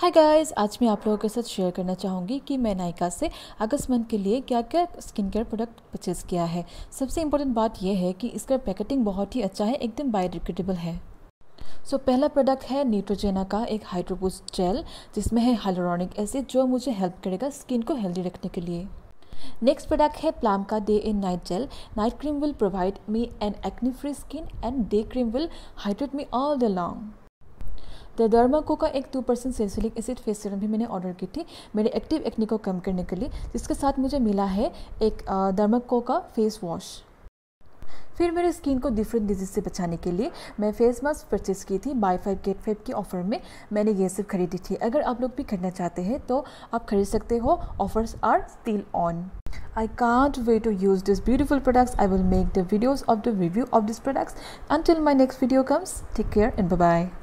Hi guys, आज मैं आप लोगों के साथ शेयर करना चाहूँगी कि मैं नायका से अगस्त मंथ के लिए क्या क्या स्किन केयर प्रोडक्ट परचेज़ किया है। सबसे इम्पोर्टेंट बात यह है कि इसका पैकेटिंग बहुत ही अच्छा है, एकदम बायोडिग्रेडेबल है। पहला प्रोडक्ट है न्यूट्रोजेना का एक हाइड्रो बूस्ट जेल, जिसमें है हाइलुरोनिक एसिड जो मुझे हेल्प करेगा स्किन को हेल्दी रखने के लिए। नेक्स्ट प्रोडक्ट है प्लम का day and night gel. Night cream will provide me an acne free skin and day cream will hydrate me all the long. The Dermaco का एक 2% सैलिसिलिक एसिड फेस सीरम भी मैंने order की थी मेरे active acne को कम करने के लिए, जिसके साथ मुझे मिला है एक डर्माको का फेस वॉश। फिर मेरे स्किन को डिफरेंट डिजीज से बचाने के लिए मैं फेस मास्क परचेज़ की थी बाय 5 गेट 5 की ऑफ़र में। मैंने ये सब खरीदी थी। अगर आप लोग भी खरीदना चाहते हैं तो आप खरीद सकते हो। Offers are still on. I can't wait to use these beautiful products. I will make the videos of the review of these products. Until my next video comes, take care and bye-bye.